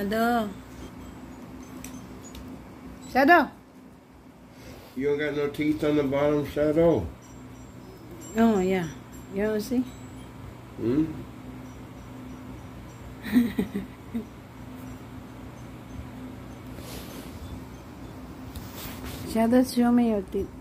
Shadow. Shadow. You don't got no teeth on the bottom, Shadow? Oh, yeah. You don't see? Hmm? Shadow, show me your teeth.